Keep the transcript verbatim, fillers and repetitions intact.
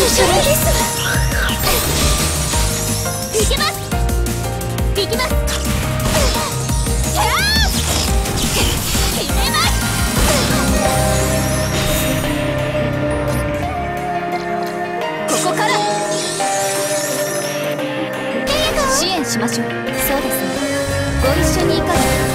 緒です。 いけます。いきます。キャー決めます。ここから支援しましょう。そうですね、ご一緒にいかが？